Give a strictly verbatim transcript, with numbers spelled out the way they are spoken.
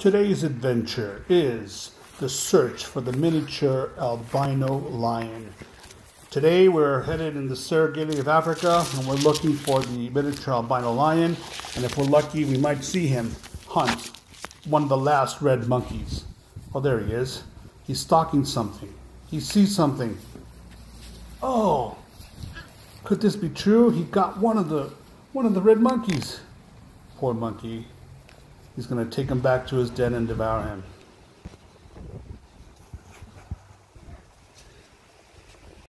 Today's adventure is the search for the miniature albino lion. Today we're headed in the Serengeti of Africa and we're looking for the miniature albino lion, and if we're lucky we might see him hunt one of the last red monkeys. Oh, there he is. He's stalking something. He sees something. Oh, could this be true? He got one of the one of the red monkeys. Poor monkey. He's going to take him back to his den and devour him.